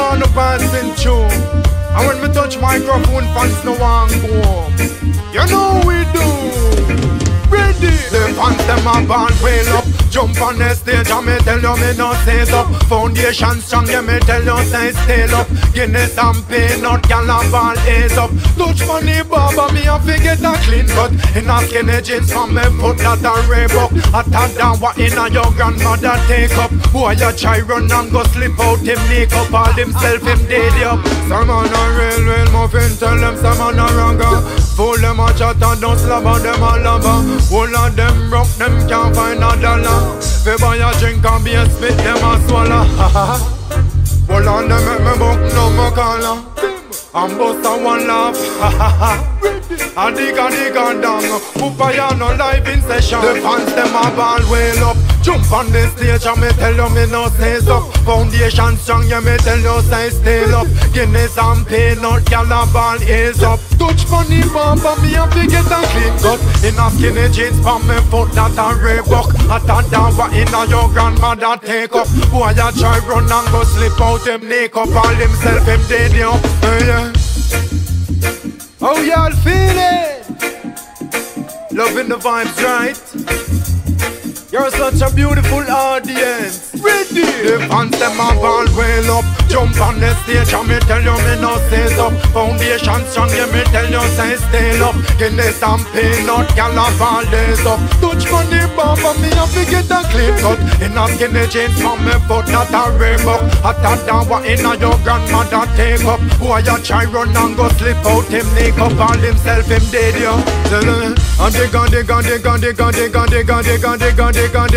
on the passing through. And when me touch microphone, fans no want go home. You know we do. Ready? The fans them a band wheel up. Jump on the stage and me tell you me no say so. Foundation strong, yeah me tell you say stay up. Guinness and peanut, gal a ball is up. Touch money barber, me a forget a clean cut. In a skinny jeans from me foot that a Reebok. A tad down what inna your grandmother take up. Boy you try run and go slip out him makeup. All himself him dead up. Some man a real muffin, tell them some man a ragga. Fool them a chat and don't slap on them a lava. All of them rough, them can't find a dollar. They buy a drink and be a spit, them a swallow. Hold on, them make me book no more collar. And bust a one laugh. A dig and down. Puppa Yharno live in session. The fans them a ball wheel up. Jump on the stage and me tell you me no say so. Foundation strong, yeah me tell you say stay up. Guinness and peanut, gal a ball is up. Touch money barber, me have to get a clean cut. In a skinny jeans from me foot that a Reebok. A tad down what inna your grandmother take up. Boy a try run and go slip out him makeup. All himself him dead up. Yeah. How y'all feeling? Loving the vibes, right? You're such a beautiful audience. Ready? The fans them a ball wheel up. Jump on the stage and me tell you me no say so. Foundation strong, yeah me tell you say stay up. Guinness and peanut, gal a ball days up. Touch money barber, me have to get a clean cut. In a skinny jeans from me foot that a Reebok. A tad down what inna your grandmother take up. Boy you try run and go slip out him makeup. All himself him dead yo. And dig and dig and dig and dig and dig and dig and dig and dig and dig. Down.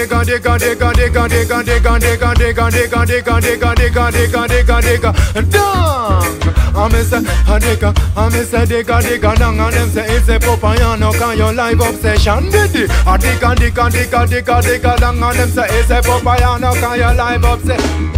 I'm Mr. Digga down and them say it's a Puppa Yharno can your live obsession. Diddy, I digga down and them say it's a Puppa Yharno can your live obsession.